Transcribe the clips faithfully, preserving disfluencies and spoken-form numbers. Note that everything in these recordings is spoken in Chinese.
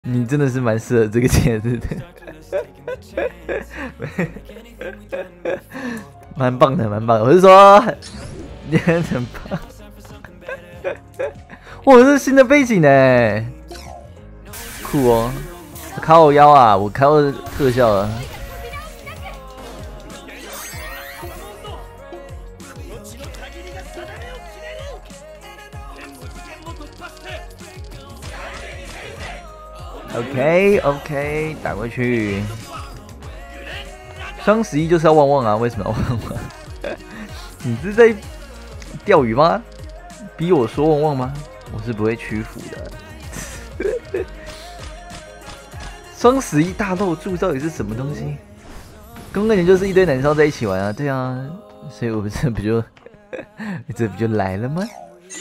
你真的是蛮适合这个节日的，蛮棒的，蛮棒的。我是说，你很棒。哇，这是新的背景呢，酷哦！卡我腰啊，我开到特效了。OK OK， 打过去。双十一就是要旺旺啊，为什么要旺旺？你是在钓鱼吗？逼我说旺旺吗？我是不会屈服的。双十一大漏注到底是什么东西？公跟你就是一堆男生在一起玩啊，对啊，所以我们这不就这不就来了吗？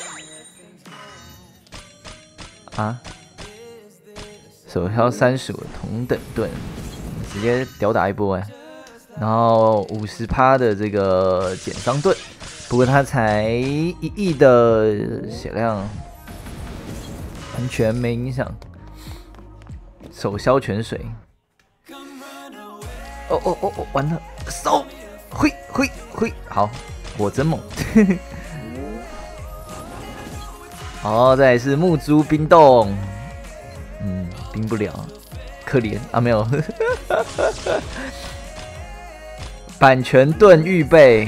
啊？手挑三十五同等盾，直接屌打一波哎、欸，然后五十趴的这个减伤盾，不过它才一亿的血量，完全没影响。手消泉水，哦哦哦哦，完了，手，挥挥挥，好，我真猛。好，再来是木珠冰冻。嗯，冰不了，可怜啊，没有。版权盾预备，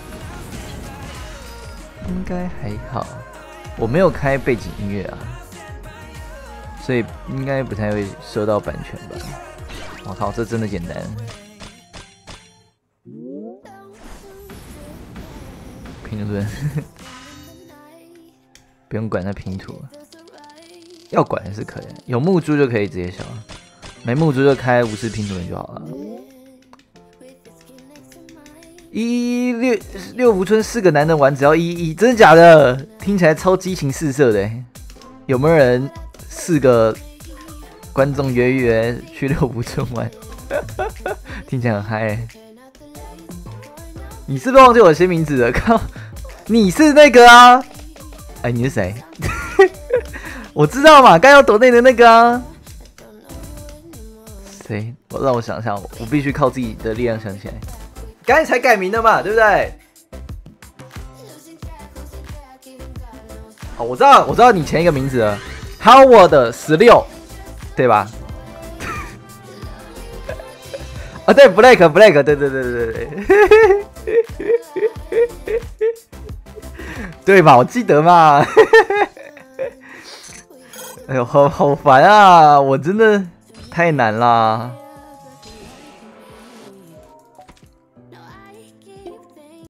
应该还好。我没有开背景音乐啊，所以应该不太会收到版权吧。我靠，这真的简单。拼盾，不用管那拼图。要管还是可以，有木珠就可以直接消，没木珠就开无视拼图就好了。一六六福村四个男人玩只要一一，真的假的？听起来超激情四射的。有没有人四个观众约约去六福村玩？听起来很嗨。你是不是忘记我新名字了？靠，你是那个啊？哎，你是谁？我知道嘛，刚要抖内的那个啊，谁？我让我想想，我必须靠自己的力量想起来。刚才才改名的嘛，对不对？哦，我知道，我知道你前一个名字了 ，Howard 十六，对吧？啊，对 ，Black Black， 对对对对对，对吧？我记得嘛。哎呦，好好烦啊！我真的太难啦。